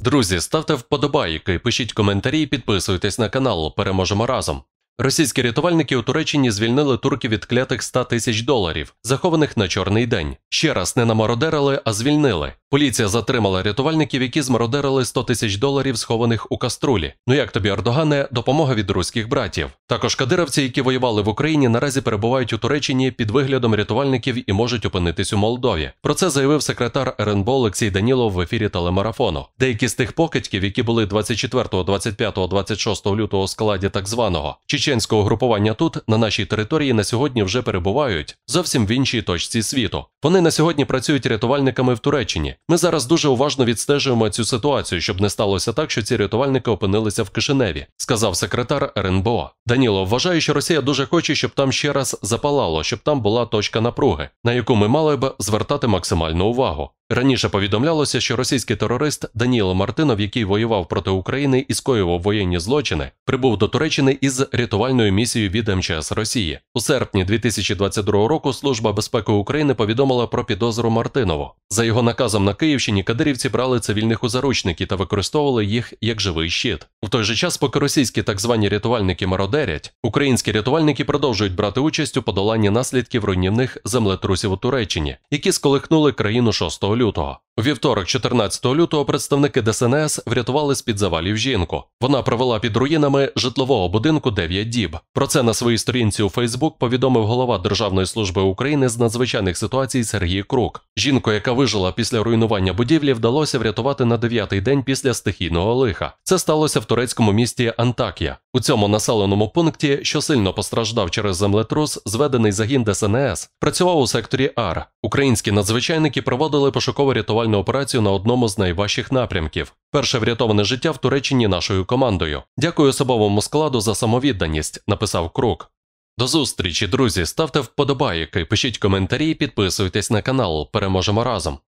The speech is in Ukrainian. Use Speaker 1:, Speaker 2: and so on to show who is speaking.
Speaker 1: Друзі, ставте вподобайки, пишіть коментарі, підписуйтесь на канал, переможемо разом. Російські рятувальники у Туреччині звільнили турків від клятих $100 тисяч, захованих на чорний день. Ще раз не намародерили, а звільнили. Поліція затримала рятувальників, які змародерили $100 тисяч, схованих у каструлі. Ну як тобі, Ердогане, допомога від руських братів? Також кадировці, які воювали в Україні, наразі перебувають у Туреччині під виглядом рятувальників і можуть опинитись у Молдові. Про це заявив секретар РНБО Олексій Данілов в ефірі телемарафону. Деякі з тих покидьків, які були 24, 25, 26 лютого у складі так званого чеченського угрупування тут, на нашій території, на сьогодні вже перебувають зовсім в іншій точці світу. Вони на сьогодні працюють рятувальниками в Туреччині. Ми зараз дуже уважно відстежуємо цю ситуацію, щоб не сталося так, що ці рятувальники опинилися в Кишиневі, сказав секретар РНБО. Данілов вважає, що Росія дуже хоче, щоб там ще раз запалало, щоб там була точка напруги, на яку ми мали б звертати максимальну увагу. Раніше повідомлялося, що російський терорист Даніїл Мартинов, який воював проти України і скоював воєнні злочини, прибув до Туреччини із рятувальною місією від МЧС Росії. У серпні 2022 року Служба безпеки України повідомила про підозру Мартинову. За його наказом на Київщині кадирівці брали цивільних у заручники та використовували їх як живий щит. В той же час, поки російські так звані рятувальники мародерять, українські рятувальники продовжують брати участь у подоланні наслідків руйнівних землетрусів у Туреччині, які сколихнули країну 6 лютого. У вівторок, 14 лютого, представники ДСНС врятували з-під завалів жінку. Вона провела під руїнами житлового будинку 9 діб. Про це на своїй сторінці у Фейсбук повідомив голова Державної служби України з надзвичайних ситуацій Сергій Крук. Жінку, яка вижила після руйнування будівлі, вдалося врятувати на 9-й день після стихійного лиха. Це сталося в турецькому місті Антакія. У цьому населеному пункті, що сильно постраждав через землетрус, зведений загін ДСНС працював у секторі Ар. Українські надзвичайники проводили пошуково-рятувальну операцію на одному з найважчих напрямків. Перше врятоване життя в Туреччині нашою командою. Дякую особовому складу за самовідданість, написав Крук. До зустрічі, друзі, ставте вподобайки, пишіть коментарі, підписуйтесь на канал, переможемо разом.